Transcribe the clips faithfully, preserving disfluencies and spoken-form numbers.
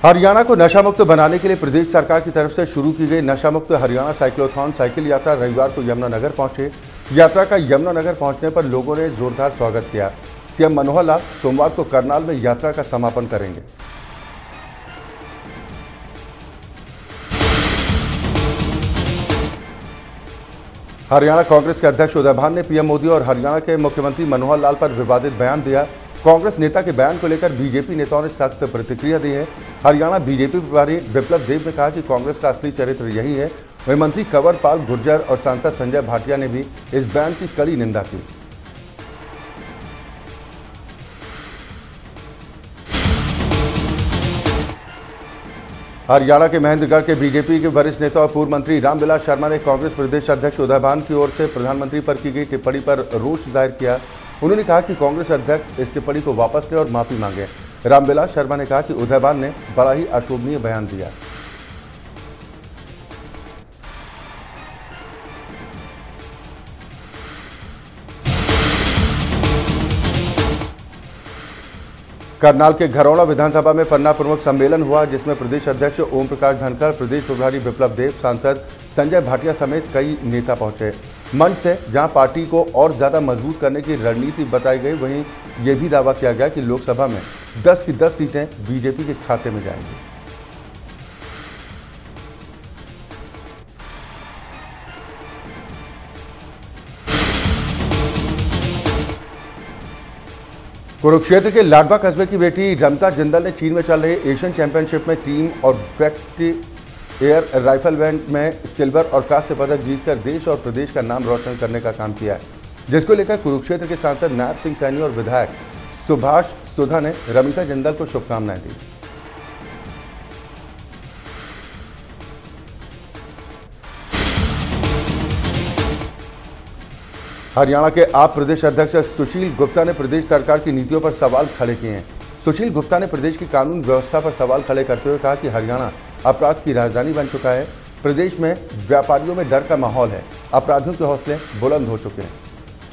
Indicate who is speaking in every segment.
Speaker 1: हरियाणा को नशा मुक्त बनाने के लिए प्रदेश सरकार की तरफ से शुरू की गई नशा मुक्त हरियाणा साइक्लोथॉन साइकिल यात्रा रविवार को यमुनानगर पहुंचे। यात्रा का यमुनानगर पहुंचने पर लोगों ने जोरदार स्वागत किया। सीएम मनोहर लाल सोमवार को करनाल में यात्रा का समापन करेंगे। हरियाणा कांग्रेस के अध्यक्ष उदय भान ने पीएम मोदी और हरियाणा के मुख्यमंत्री मनोहर लाल पर विवादित बयान दिया। कांग्रेस नेता के बयान को लेकर बीजेपी नेताओं ने सख्त प्रतिक्रिया दी है। हरियाणा बीजेपी प्रभारी बिप्लब देब ने कहा कि कांग्रेस का असली चरित्र यही है। वहीं मंत्री कंवर पाल गुर्जर और सांसद संजय भाटिया ने भी इस बयान की कड़ी निंदा की। हरियाणा के महेंद्रगढ़ के बीजेपी के वरिष्ठ नेता और पूर्व मंत्री रामविलास शर्मा ने कांग्रेस प्रदेश अध्यक्ष उदय भान की ओर से प्रधानमंत्री पर की गई टिप्पणी पर रोष जाहिर किया। उन्होंने कहा कि कांग्रेस अध्यक्ष इस टिप्पणी को वापस लें और माफी मांगे। रामविलास शर्मा ने कहा कि उदय भान ने बड़ा ही अशोभनीय बयान दिया। करनाल के घरौड़ा विधानसभा में पन्ना प्रमुख सम्मेलन हुआ, जिसमें प्रदेश अध्यक्ष ओम प्रकाश धनखड़, प्रदेश प्रभारी बिप्लब देब, सांसद संजय भाटिया समेत कई नेता पहुंचे। मंच से जहां पार्टी को और ज्यादा मजबूत करने की रणनीति बताई गई, वहीं यह भी दावा किया गया कि लोकसभा में दस की दस सीटें बीजेपी के खाते में जाएंगी। कुरुक्षेत्र के लाडवा कस्बे की बेटी रमता जिंदल ने चीन में चल रहे एशियन चैंपियनशिप में टीम और व्यक्ति एयर राइफल इवेंट में सिल्वर और कांस्य पदक जीतकर देश और प्रदेश का नाम रोशन करने का काम किया है, जिसको लेकर कुरुक्षेत्र के सांसद नायब सिंह सैनी और विधायक सुभाष सुधा ने रमिता जिंदल को शुभकामनाएं दी। हरियाणा के आप प्रदेश अध्यक्ष सुशील गुप्ता ने प्रदेश सरकार की नीतियों पर सवाल खड़े किए हैं। सुशील गुप्ता ने प्रदेश की कानून व्यवस्था पर सवाल खड़े करते हुए कहा कि हरियाणा अपराध की राजधानी बन चुका है। प्रदेश में व्यापारियों में डर का माहौल है, अपराधियों के हौसले बुलंद हो चुके हैं।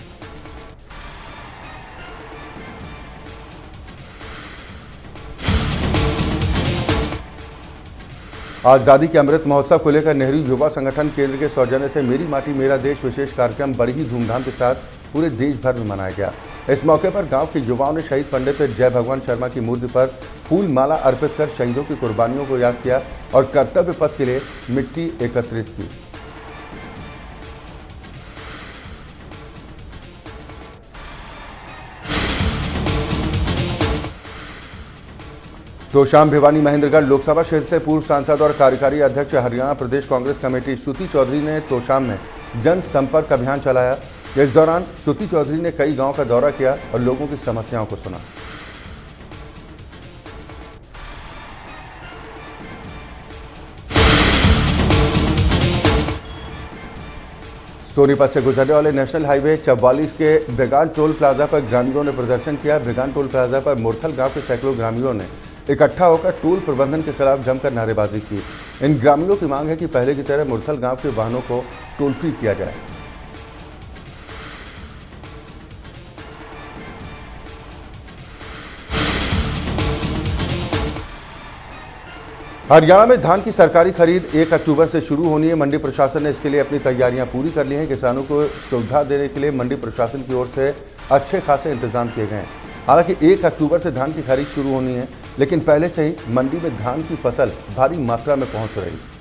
Speaker 1: आज़ादी के अमृत महोत्सव को लेकर नेहरू युवा संगठन केंद्र के सौजन्य से मेरी माटी मेरा देश विशेष कार्यक्रम बड़ी ही धूमधाम के साथ पूरे देश भर में मनाया गया। इस मौके पर गांव के युवाओं ने शहीद पंडित जय भगवान शर्मा की मूर्ति पर फूल माला अर्पित कर शहीदों की कुर्बानियों को याद किया और कर्तव्य पथ के लिए मिट्टी एकत्रित की। तोशाम भिवानी महेंद्रगढ़ लोकसभा क्षेत्र से पूर्व सांसद और कार्यकारी अध्यक्ष हरियाणा प्रदेश कांग्रेस कमेटी श्रुति चौधरी ने तोशाम में जन संपर्क अभियान चलाया। इस दौरान श्रुति चौधरी ने कई गांवों का दौरा किया और लोगों की समस्याओं को सुना। सोनीपत से गुजरने वाले नेशनल हाईवे चौवालीस के बेगान टोल प्लाजा पर ग्रामीणों ने प्रदर्शन किया। बेगान टोल प्लाजा पर मुरथल गांव के सैकड़ों ग्रामीणों ने इकट्ठा होकर टोल प्रबंधन के खिलाफ जमकर नारेबाजी की। इन ग्रामीणों की मांग है कि पहले की तरह मुरथल गांव के वाहनों को टोल फ्री किया जाए। हरियाणा में धान की सरकारी खरीद एक अक्टूबर से शुरू होनी है। मंडी प्रशासन ने इसके लिए अपनी तैयारियां पूरी कर ली हैं। किसानों को सुविधा देने के लिए मंडी प्रशासन की ओर से अच्छे खासे इंतजाम किए गए हैं। हालांकि एक अक्टूबर से धान की खरीद शुरू होनी है, लेकिन पहले से ही मंडी में धान की फसल भारी मात्रा में पहुंच रही है।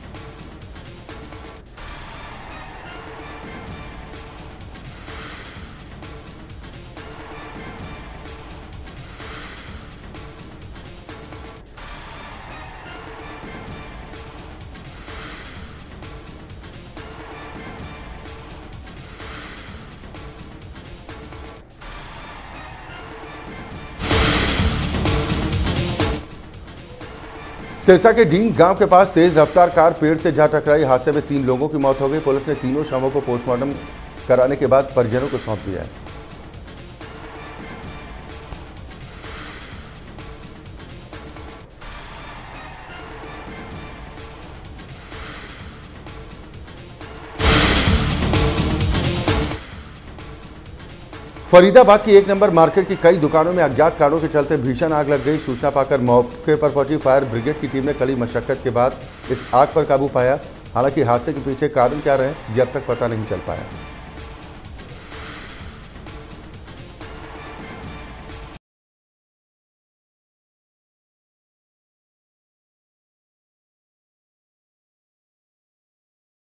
Speaker 1: सिरसा के ढींग गांव के पास तेज रफ्तार कार पेड़ से जा टकराई। हादसे में तीन लोगों की मौत हो गई। पुलिस ने तीनों शवों को पोस्टमार्टम कराने के बाद परिजनों को सौंप दिया है। फरीदाबाद की एक नंबर मार्केट की कई दुकानों में अज्ञात कारणों के चलते भीषण आग लग गई। सूचना पाकर मौके पर पहुंची फायर ब्रिगेड की टीम ने कड़ी मशक्कत के बाद इस आग पर काबू पाया। हालांकि हादसे के पीछे कारण क्या रहे, ये अब तक पता नहीं चल पाया।